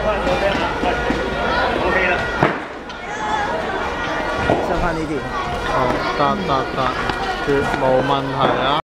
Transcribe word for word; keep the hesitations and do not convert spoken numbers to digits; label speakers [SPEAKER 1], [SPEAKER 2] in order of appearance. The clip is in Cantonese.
[SPEAKER 1] OK 啦。
[SPEAKER 2] 上翻呢啲。
[SPEAKER 1] 哦，得得得，絕無問題啊！